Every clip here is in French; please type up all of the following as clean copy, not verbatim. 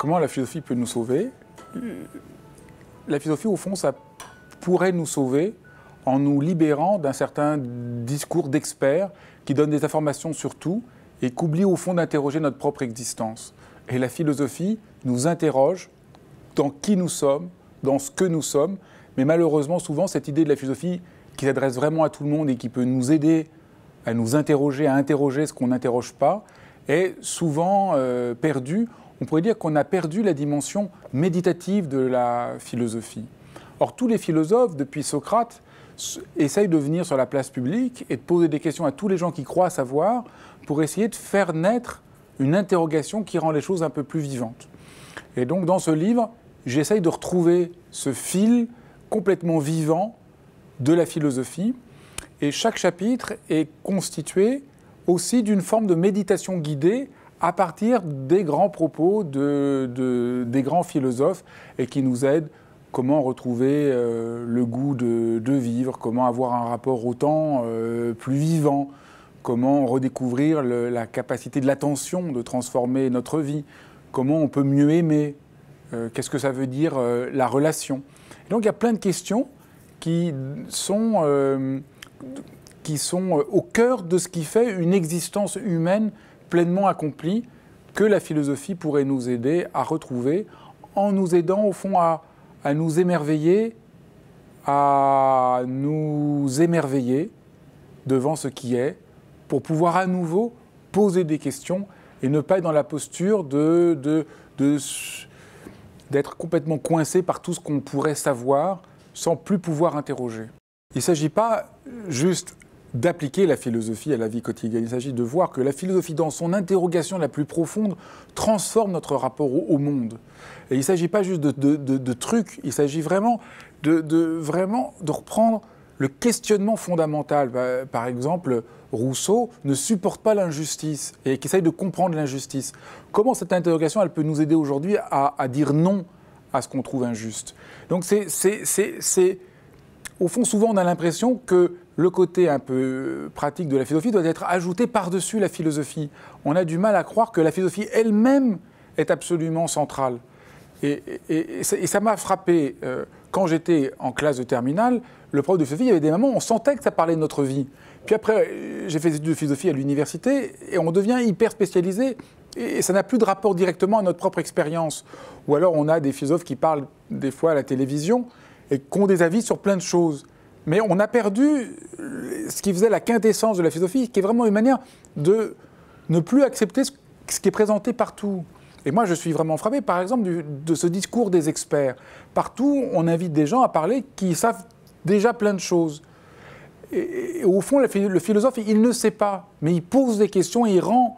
Comment la philosophie peut nous sauver? La philosophie, au fond, ça pourrait nous sauver en nous libérant d'un certain discours d'experts qui donnent des informations sur tout et qu'oublient au fond d'interroger notre propre existence. Et la philosophie nous interroge dans qui nous sommes, dans ce que nous sommes, mais malheureusement, souvent, cette idée de la philosophie qui s'adresse vraiment à tout le monde et qui peut nous aider à nous interroger, à interroger ce qu'on n'interroge pas, est souvent perdue. On pourrait dire qu'on a perdu la dimension méditative de la philosophie. Or, tous les philosophes, depuis Socrate, essayent de venir sur la place publique et de poser des questions à tous les gens qui croient savoir pour essayer de faire naître une interrogation qui rend les choses un peu plus vivantes. Et donc, dans ce livre, j'essaye de retrouver ce fil complètement vivant de la philosophie. Et chaque chapitre est constitué aussi d'une forme de méditation guidée à partir des grands propos des grands philosophes et qui nous aident comment retrouver le goût de vivre, comment avoir un rapport au temps plus vivant, comment redécouvrir la capacité de l'attention de transformer notre vie, comment on peut mieux aimer, qu'est-ce que ça veut dire la relation. Et donc il y a plein de questions qui sont au cœur de ce qui fait une existence humaine pleinement accomplie que la philosophie pourrait nous aider à retrouver en nous aidant au fond à nous émerveiller devant ce qui est pour pouvoir à nouveau poser des questions et ne pas être dans la posture d'être complètement coincé par tout ce qu'on pourrait savoir sans plus pouvoir interroger. Il ne s'agit pas juste d'appliquer la philosophie à la vie quotidienne. Il s'agit de voir que la philosophie, dans son interrogation la plus profonde, transforme notre rapport au monde. Et il ne s'agit pas juste de trucs, il s'agit vraiment de reprendre le questionnement fondamental. Par exemple, Rousseau ne supporte pas l'injustice et qui essaye de comprendre l'injustice. Comment cette interrogation, elle peut nous aider aujourd'hui à dire non à ce qu'on trouve injuste? Donc au fond, souvent, on a l'impression que le côté un peu pratique de la philosophie doit être ajouté par-dessus la philosophie. On a du mal à croire que la philosophie elle-même est absolument centrale. Et ça m'a frappé. Quand j'étais en classe de terminale, le prof de philosophie, il y avait des moments où on sentait que ça parlait de notre vie. Puis après, j'ai fait des études de philosophie à l'université et on devient hyper spécialisé. Et ça n'a plus de rapport directement à notre propre expérience. Ou alors on a des philosophes qui parlent des fois à la télévision et qui ont des avis sur plein de choses. Mais on a perdu ce qui faisait la quintessence de la philosophie, qui est vraiment une manière de ne plus accepter ce qui est présenté partout. Et moi, je suis vraiment frappé, par exemple, de ce discours des experts. Partout, on invite des gens à parler qui savent déjà plein de choses. Et au fond, le philosophe, il ne sait pas, mais il pose des questions et il rend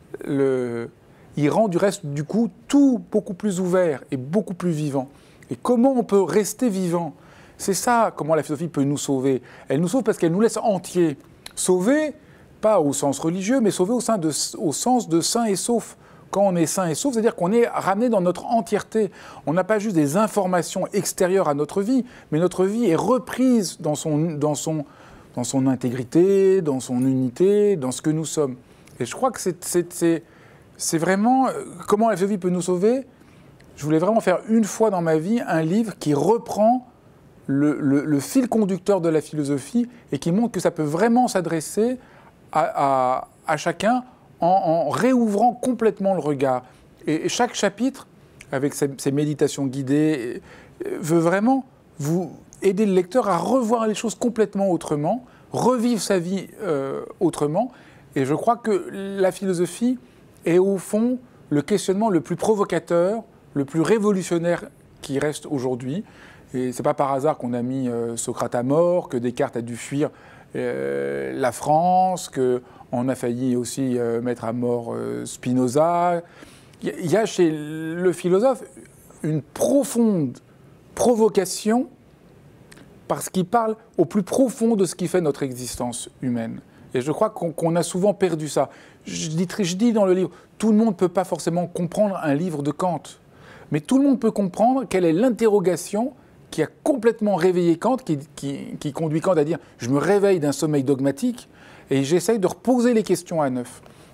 du reste, du coup, tout beaucoup plus ouvert et beaucoup plus vivant. Et comment on peut rester vivant? C'est ça, comment la philosophie peut nous sauver. Elle nous sauve parce qu'elle nous laisse entiers. Sauver, pas au sens religieux, mais sauver au sens de sain et sauf. Quand on est sain et sauf, c'est-à-dire qu'on est ramené dans notre entièreté. On n'a pas juste des informations extérieures à notre vie, mais notre vie est reprise dans son intégrité, dans son unité, dans ce que nous sommes. Et je crois que c'est vraiment... Comment la philosophie peut nous sauver? Je voulais vraiment faire une fois dans ma vie un livre qui reprend le fil conducteur de la philosophie et qui montre que ça peut vraiment s'adresser à chacun en réouvrant complètement le regard. Et chaque chapitre, avec ses méditations guidées, veut vraiment vous aider le lecteur à revoir les choses complètement autrement, revivre sa vie autrement. Et je crois que la philosophie est au fond le questionnement le plus provocateur, le plus révolutionnaire qui reste aujourd'hui. Et ce n'est pas par hasard qu'on a mis Socrate à mort, que Descartes a dû fuir la France, qu'on a failli aussi mettre à mort Spinoza. Il y a chez le philosophe une profonde provocation parce qu'il parle au plus profond de ce qui fait notre existence humaine. Et je crois qu'on a souvent perdu ça. Je dis dans le livre, tout le monde ne peut pas forcément comprendre un livre de Kant, mais tout le monde peut comprendre quelle est l'interrogation qui a complètement réveillé Kant, qui conduit Kant à dire « je me réveille d'un sommeil dogmatique et j'essaye de reposer les questions à neuf ».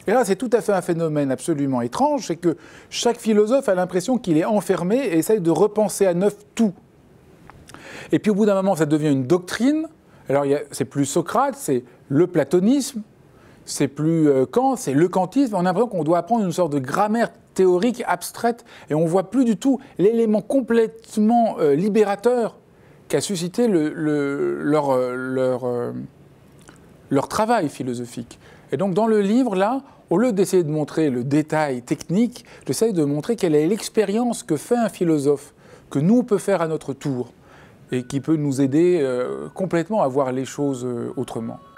Et là, c'est tout à fait un phénomène absolument étrange, c'est que chaque philosophe a l'impression qu'il est enfermé et essaye de repenser à neuf tout. Et puis au bout d'un moment, ça devient une doctrine. Alors c'est plus Socrate, c'est le platonisme, c'est plus Kant, c'est le kantisme. On a l'impression qu'on doit apprendre une sorte de grammaire théorique abstraite et on ne voit plus du tout l'élément complètement libérateur qu'a suscité leur travail philosophique. Et donc dans le livre, là, au lieu d'essayer de montrer le détail technique, j'essaye de montrer quelle est l'expérience que fait un philosophe, que nous on peut faire à notre tour, et qui peut nous aider complètement à voir les choses autrement.